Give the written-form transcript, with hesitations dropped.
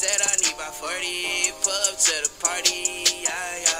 said I need about 40, pull up to the party, yeah, yeah.